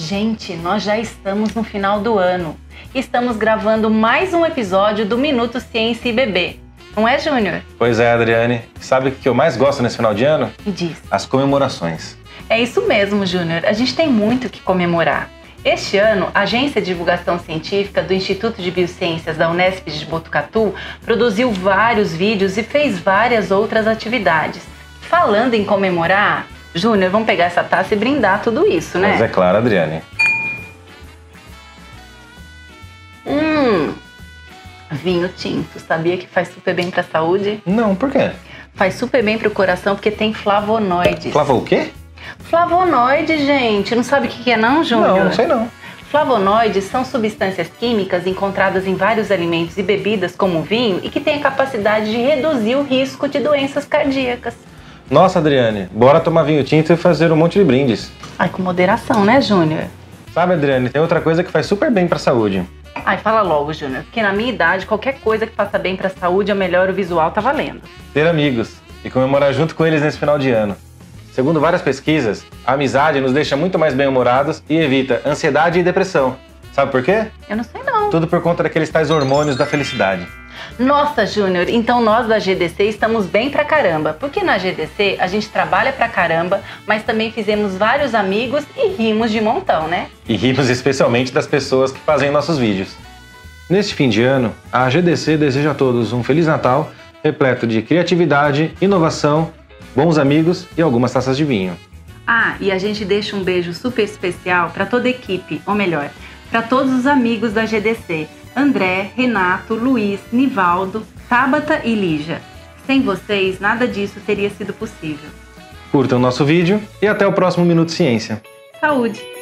Gente, nós já estamos no final do ano e estamos gravando mais um episódio do Minuto Ciência e Bebê. Não é, Júnior? Pois é, Adriane. Sabe o que eu mais gosto nesse final de ano? Me diz. As comemorações. É isso mesmo, Júnior. A gente tem muito o que comemorar. Este ano, a Agência de Divulgação Científica do Instituto de Biociências da Unesp de Botucatu produziu vários vídeos e fez várias outras atividades. Falando em comemorar, Júnior, vamos pegar essa taça e brindar tudo isso, né? Mas é claro, Adriane. Vinho tinto. Sabia que faz super bem pra saúde? Não, por quê? Faz super bem pro coração porque tem flavonoides. O quê? Flavonoide, gente. Não sabe o que é não, Júnior? Não sei não. Flavonoides são substâncias químicas encontradas em vários alimentos e bebidas, como o vinho, e que têm a capacidade de reduzir o risco de doenças cardíacas. Nossa, Adriane, bora tomar vinho tinto e fazer um monte de brindes. Ai, com moderação, né, Júnior? Sabe, Adriane, tem outra coisa que faz super bem pra saúde. Ai, fala logo, Júnior, porque na minha idade, qualquer coisa que faça bem pra saúde ou melhor o visual tá valendo. Ter amigos e comemorar junto com eles nesse final de ano. Segundo várias pesquisas, a amizade nos deixa muito mais bem-humorados e evita ansiedade e depressão. Sabe por quê? Eu não sei não. Tudo por conta daqueles tais hormônios da felicidade. Nossa, Júnior, então nós da GDC estamos bem pra caramba, porque na GDC a gente trabalha pra caramba, mas também fizemos vários amigos e rimos de montão, né? E rimos especialmente das pessoas que fazem nossos vídeos. Neste fim de ano, a GDC deseja a todos um Feliz Natal, repleto de criatividade, inovação, bons amigos e algumas taças de vinho. Ah, e a gente deixa um beijo super especial para toda a equipe, ou melhor, para todos os amigos da GDC, André, Renato, Luiz, Nivaldo, Tabata e Lígia. Sem vocês, nada disso teria sido possível. Curtam o nosso vídeo e até o próximo Minuto Ciência. Saúde!